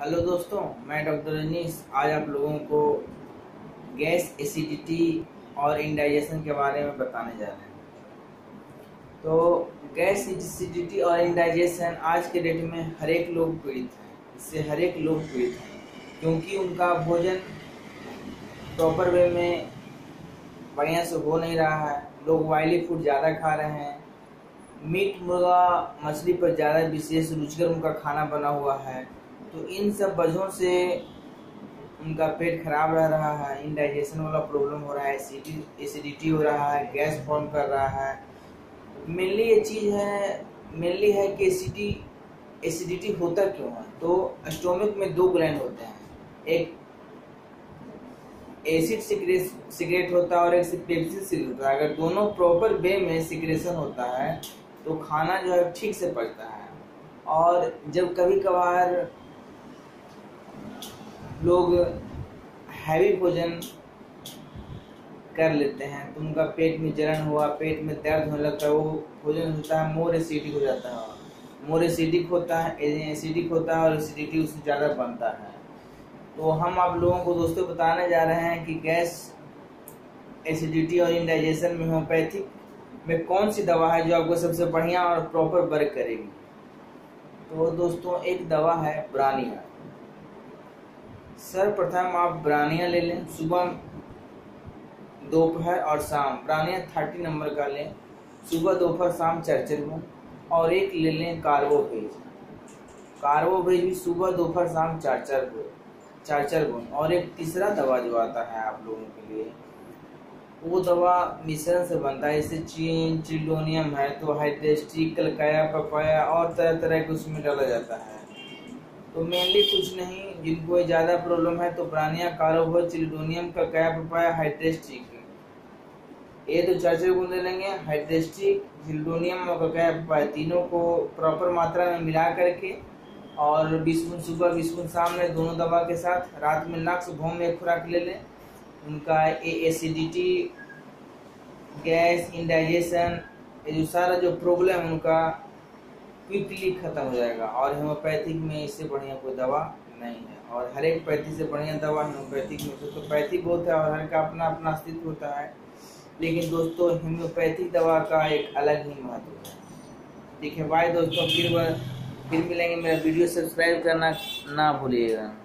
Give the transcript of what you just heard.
Hello दोस्तों, मैं doctor Rajneesh आज आप लोगों को गैस, एसिडिटी और इंडाइजेशन के बारे में बताने जा रहे हैं। तो गैस, एसिडिटी और इंडाइजेशन आज के डेट में हर एक लोग पीड़ित हैं। इससे हर एक लोग पीड़ित हैं क्योंकि उनका भोजन प्रॉपर वे में बढ़िया से हो नहीं रहा है। लोग ऑयली फूड ज़्यादा खा रहे हैं, मीट, मुर्गा, मछली पर ज़्यादा विशेष रुचिकर उनका खाना बना हुआ है। तो इन सब वजहों से उनका पेट खराब रह रहा है, इंडाइजेशन वाला प्रॉब्लम हो रहा है, एसिडिटी हो रहा है, गैस फॉर्म कर रहा है। मेनली ये चीज़ है कि एसिडिटी होता क्यों है। तो स्टोमक में दो ग्लैंड होते हैं, एक एसिड सिक्रेट होता है और एक पेप्सिन सिक्रेट होता है। अगर दोनों प्रॉपर वे में सिक्रेशन होता है तो खाना जो है ठीक से पचता है। और जब कभी कभार लोग हैवी भोजन कर लेते हैं तो उनका पेट में जलन हुआ, पेट में दर्द होने लगता है, वो भोजन होता है मोर एसिडिक हो जाता है। मोर एसिडिक होता है, एसिडिक होता है और एसिडिटी उससे ज़्यादा बनता है। तो हम आप लोगों को दोस्तों बताने जा रहे हैं कि गैस, एसिडिटी और इंडाइजेशन में होम्योपैथिक में कौन सी दवा है जो आपको सबसे बढ़िया और प्रॉपर वर्क करेगी। तो दोस्तों एक दवा है ब्रानिया। सर्वप्रथम आप ब्रानिया ले लें, सुबह, दोपहर और शाम। ब्रानिया 30 नंबर का लें, सुबह, दोपहर, शाम 4 गुण। और एक ले लें कार्बोवेज। कार्बोवेज भी सुबह, दोपहर, शाम 4 गुण। और एक तीसरा दवा जो आता है आप लोगों के लिए, वो दवा मिश्रण से बनता है। जैसे चीन, चिल्डोनियम है तो हाइड्रेस्टिक, कलकाया, पपाया और तरह तरह के उसमें डाला जाता है। तो मेनली कुछ नहीं, जिनको ज़्यादा प्रॉब्लम है तो ब्रानिया, कार्बोवेज, चिल्डोनियम, कलकाया, पपाया, हाइड्रेस्टिक, ये तो 4 गुण ले लेंगे। हाइड्रेस्टिक, चिल्डोनियम और कलकाया, पपाया तीनों को प्रॉपर मात्रा में मिला करके और 20 गुण सुबह, 20 गुण शाम में, दोनों दवा के साथ रात में नाक से भौं में एक खुराक ले लें। उनका एसिडिटी, गैस, इंडाइजेशन, ये जो सारा जो प्रॉब्लम है उनका क्विकली खत्म हो जाएगा। और होम्योपैथिक में इससे बढ़िया कोई दवा नहीं है। और हर एक पैथी से बढ़िया दवा होम्योपैथिक में। तो पैथिक होता है और हर का अपना अपना अस्तित्व होता है, लेकिन दोस्तों होम्योपैथिक दवा का एक अलग ही महत्व है। ठीक है, बाय दोस्तों, फिर मिलेंगे। मेरा वीडियो सब्सक्राइब करना ना भूलिएगा।